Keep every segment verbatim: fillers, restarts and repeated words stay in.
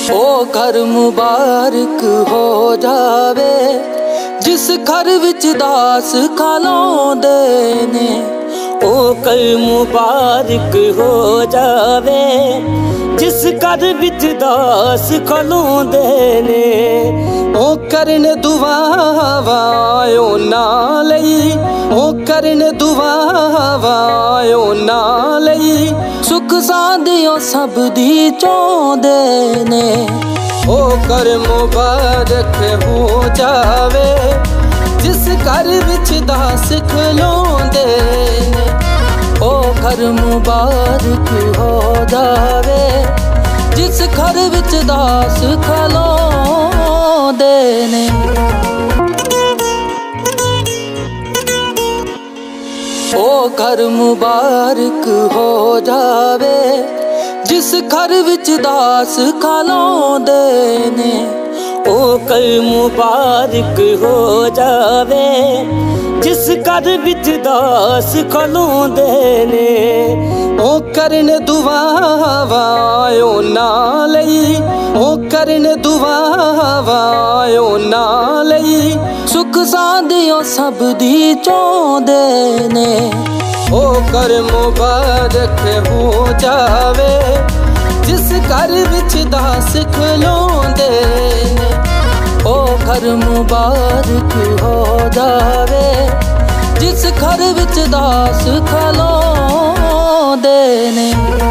ओ घर मुबारक हो जावे जिस घर विच दास खलोंदे ने। ओ घर मुबारक हो जावे जिस घर विच दास खलोंदे ने। ओ करन दुआवा उन्हां लई, ओ करन दुआवा उन्हां लई, सुख सादियों सब दी चाहुंदे ने। ओ घर मुबारक हो जावे जिस घर विच दास खलोंदे ने। ओ घर मुबारक हो जावे जिस घर विच दास खलोंदे ने। ओ घर मुबारक हो जावे जिस घर विच दास खलोंदे ने। ओ घर मुबारक हो जावे जिस घर विच दास खलोंदे ने। ओ करन दुआवा उन्हां लई, ओ करन दुआवा उन्हां लई, सुख सादियों सब दी चाहुंदे ने। ओ घर मुबारक हो जावे जिस घर विच दास खलोंदे ने। ओ घर मुबारक हो जावे जिस घर विच दास खलोंदे ने।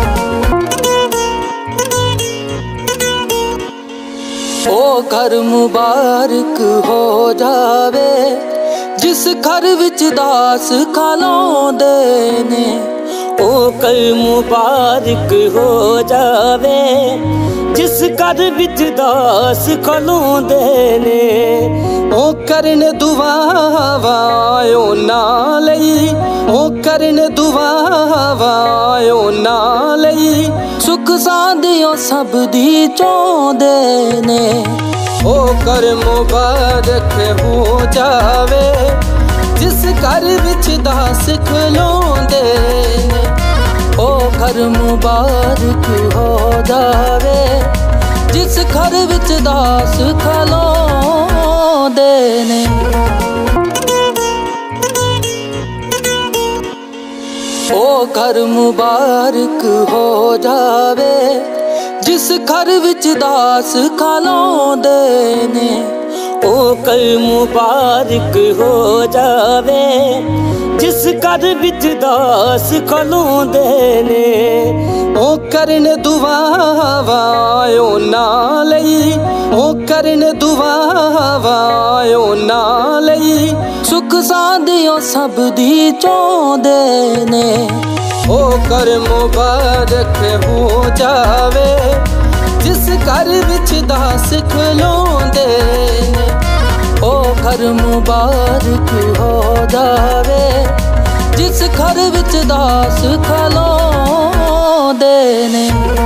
ओ घर मुबारक हो जावे जिस घर विच दास खलोंदे ने। ओ घर मुबारक हो जावे जिस घर विच दास खलोंदे ने। ओ करन दुआवा उन्हां लई, ओ करन दुआवा उन्हां लई, सुख सादियों सब दी चाहुंदे ने। ओ घर मुबारक हो जावे जिस घर विच दास खलोंदे ने। ओ घर मुबारक हो जावे जिस घर विच दास खलोंदे ने। ओ घर मुबारक हो जावे जिस घर विच दास खलोंदे ने। ओ घर मुबारक हो जावे जिस घर विच दास खलोंदे ने। ओ करन दुआवा उन्हां लई, ओ करन दुआवा उन्हां लई, सुख सादियों सब दी चाहुंदे ने। ओ घर मुबारक हो जावे जिस घर विच दास खलोंदे ने। ओ घर मुबारक हो जावे जिस घर विच दास खलोंदे ने।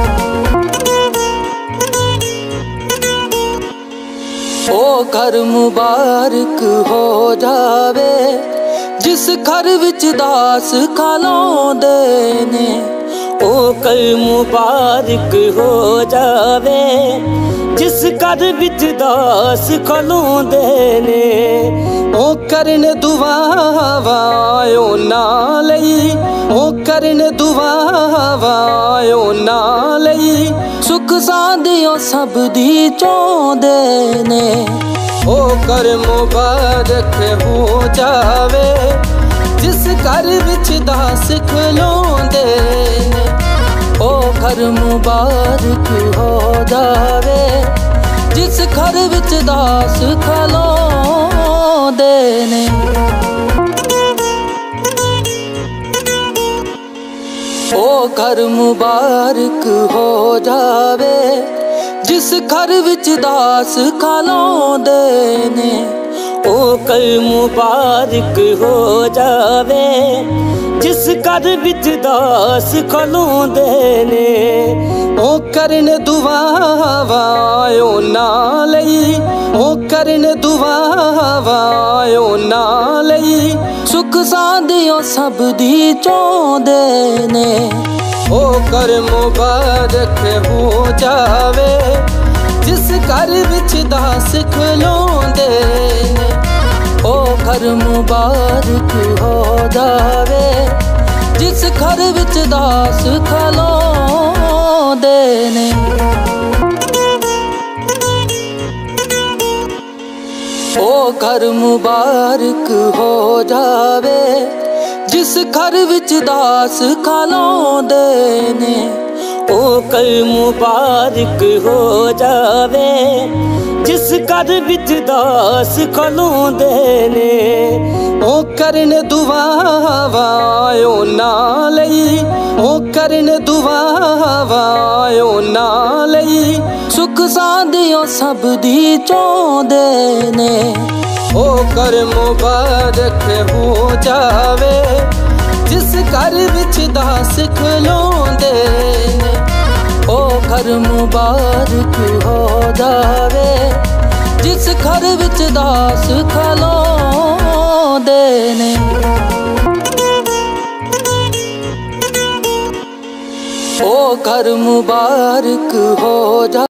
ओ घर मुबारक हो जावे जिस घर विच दास खलोंदे ने। ओ घर मुबारक हो जावे जिस घर विच दास खलोंदे ने। ओ करन दुआवा उन्हां लई, ओ करन दुआवा उन्हां लई, सुख सादियों सब दी चाहुंदे ने। ओ घर मुबारक हो जावे जिस घर विच दास खलोंदे ने। ओ घर मुबारक हो जावे जिस घर विच दास खलोंदे ने। ओ घर मुबारक हो जावे जिस घर विच दास खलोंदे ने। ओ घर मुबारक हो जावे जिस घर विच दास खलोंदे ने। ओ करन दुआवा उन्हां लई, ओ करन दुआवा उन्हां लई, सुख सादियों सब दी चाहुंदे ने। ओ घर मुबारक हो जावे जिस घर विच दास खलोंदे ने ओ घर मुबारक हो जावे जिस घर विच दास खलोंदे ने। ओ घर मुबारक हो जावे जिस घर विच दास खलोंदे ने ओ घर मुबारक हो जावे जिस घर विच दास खलोंदे ने। ओ करन दुआवां उन्हां लई ओ करन दुआवां उन्हां लई सुख सांदियों सब दी चाहुंदे ने। ओ घर मुबारक हो जावे जिस घर विच दास खलोंदे ने ओ घर मुबारक हो जावे जिस घर विच दास खलोंदे ने। ओ घर मुबारक हो जा